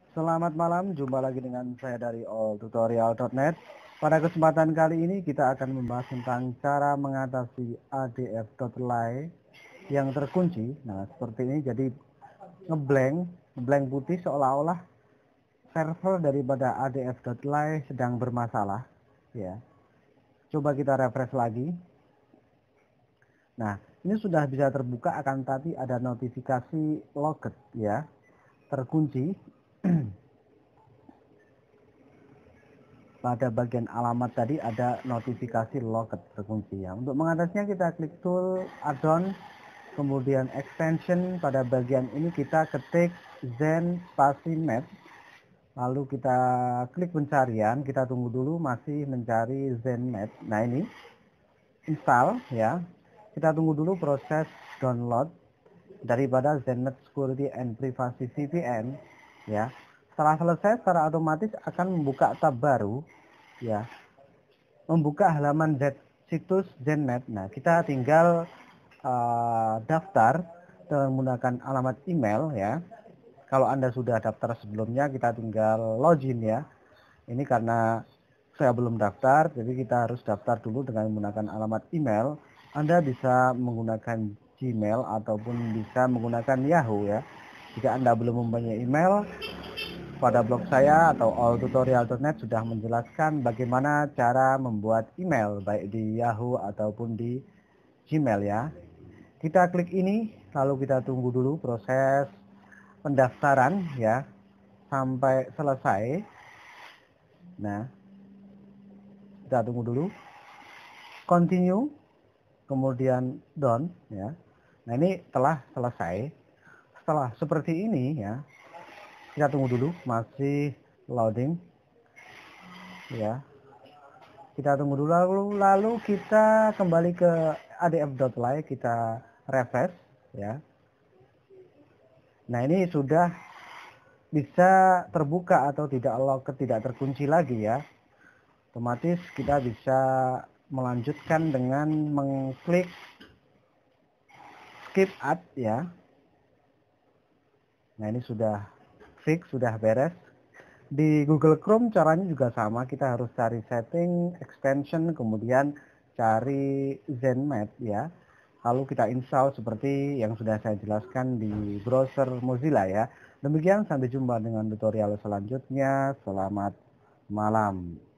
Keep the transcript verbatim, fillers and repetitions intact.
Selamat malam, jumpa lagi dengan saya dari all tutorial dot net. Pada kesempatan kali ini kita akan membahas tentang cara mengatasi A D F.ly yang terkunci. Nah, seperti ini, jadi ngeblank, ngeblank putih seolah-olah server daripada A D F.ly sedang bermasalah. Ya, coba kita refresh lagi. Nah, ini sudah bisa terbuka, akan tadi ada notifikasi locked ya, terkunci. Pada bagian alamat tadi ada notifikasi locked terkunci ya. Untuk mengatasinya kita klik tool add-on, kemudian extension. Pada bagian ini kita ketik Zen spasi map, lalu kita klik pencarian, kita tunggu dulu masih mencari Zen map. Nah, ini install ya, kita tunggu dulu proses download daripada ZenMap Security and Privacy V P N ya. Setelah selesai, secara otomatis akan membuka tab baru ya, membuka halaman Z, situs ZenMap. Nah, kita tinggal uh, daftar dengan menggunakan alamat email ya. Kalau Anda sudah daftar sebelumnya, kita tinggal login ya. Ini karena saya belum daftar, jadi kita harus daftar dulu dengan menggunakan alamat email. Anda bisa menggunakan Gmail ataupun bisa menggunakan Yahoo ya. Jika Anda belum mempunyai email, pada blog saya atau all tutorial dot net sudah menjelaskan bagaimana cara membuat email baik di Yahoo ataupun di Gmail ya. Kita klik ini, lalu kita tunggu dulu proses pendaftaran ya sampai selesai. Nah, kita tunggu dulu. Continue, kemudian done ya. Nah, ini telah selesai. Setelah seperti ini ya, kita tunggu dulu, masih loading ya. Kita tunggu dulu, lalu lalu kita kembali ke A D F.ly, kita refresh ya. Nah, ini sudah bisa terbuka atau tidak lock, tidak terkunci lagi ya. Otomatis kita bisa melanjutkan dengan mengklik skip ad ya. Nah, ini sudah fix, sudah beres. Di Google Chrome caranya juga sama, kita harus cari setting, extension, kemudian cari ZenMap ya. Lalu kita install seperti yang sudah saya jelaskan di browser Mozilla ya. Demikian, sampai jumpa dengan tutorial selanjutnya. Selamat malam.